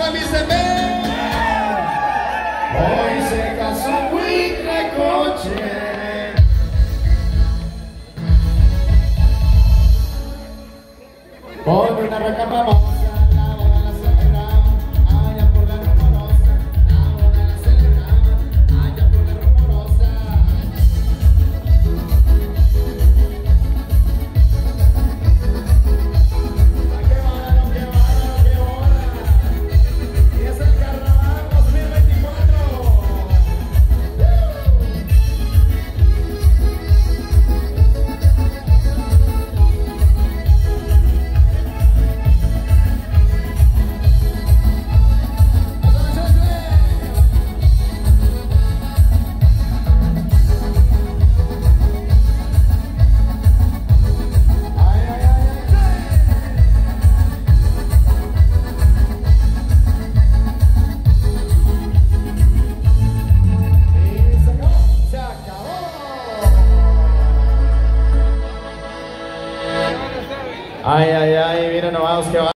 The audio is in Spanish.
la mi se ve. Hoy se casó Huitlacoche. Pon una roca famosa, la boda la celebramos, allá por la rumorosa, la boda la celebramos, allá por la rumorosa. ¡Qué bárbaro, qué bárbaro, qué hora! Y es el Carnaval 2024. Ay, ay, ay, miren nomás que va.